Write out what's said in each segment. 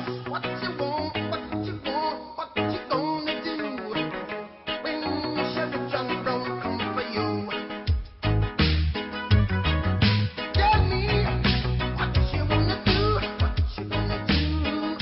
What you want, what you want, what you gonna do when Chevy John Brown come for you? Tell me what you wanna do, what you gonna do.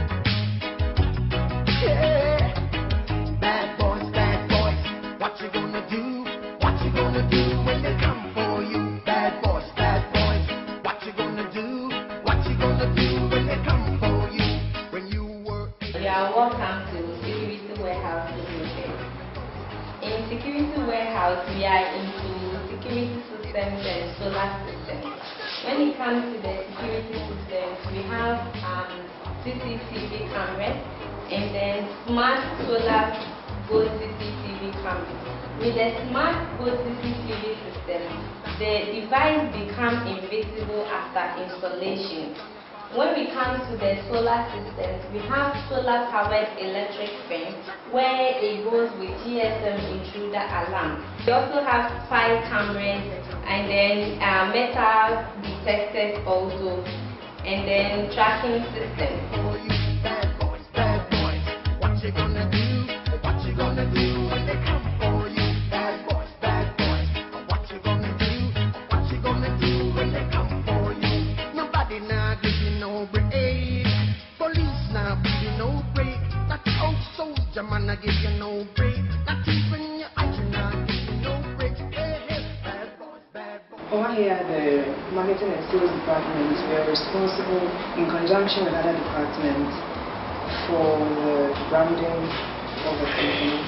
Yeah, bad boys, what you gonna do? What you gonna do when they come for you? Bad boys, what you gonna do? What you gonna do when they come for you? When you were You are welcome to Security Warehouse Limited. In Security Warehouse, we are into security systems and solar systems. When it comes to the security systems, we have CCTV cameras and then smart solar boat CCTV cameras. With the smart boat CCTV system, the device becomes invisible after installation. When we come to the solar systems, we have solar-powered electric fence where it goes with GSM intruder alarm. We also have spy cameras and then metal detectors also, and then tracking systems. for you. Bad boys, what you gonna do? What you gonna do when they come for you? Bad boys, what you gonna do? What you gonna do when they come for you? Nobody now give you no break. Police now give you no break. That old soldier man now give you no break. Not even your eyes now give you no break. Hey, bad boys. Over here, the marketing and sales department, we are responsible in conjunction with other departments for the branding of the company.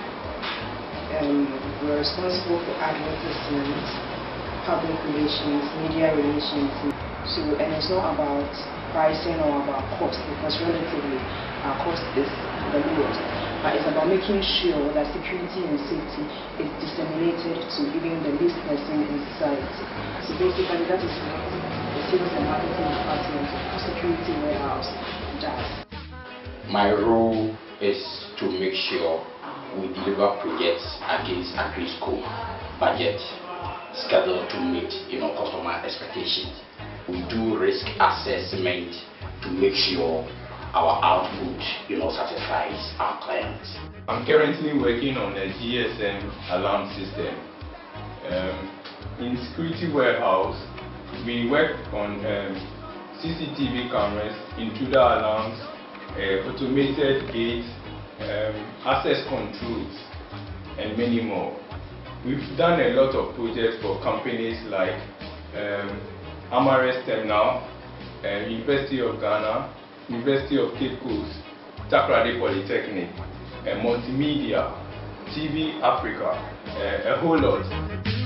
We are responsible for advertisement, public relations, media relations. So, and it's not about pricing or about cost, because relatively our cost is the lowest. But it's about making sure that security and safety is disseminated to even the least person in society. So basically that is what the sales and marketing department of Security Warehouse does. My role is to make sure we deliver projects against agreed scope, budget, schedule to meet customer expectations. We do risk assessment to make sure our output satisfies our clients. I'm currently working on a GSM alarm system. In Security Warehouse, we work on CCTV cameras, intruder alarms, automated gates, access controls, and many more. We've done a lot of projects for companies like Amares Terminal, University of Ghana, University of Cape Coast, Takoradi Polytechnic, Multimedia, TV Africa, a whole lot.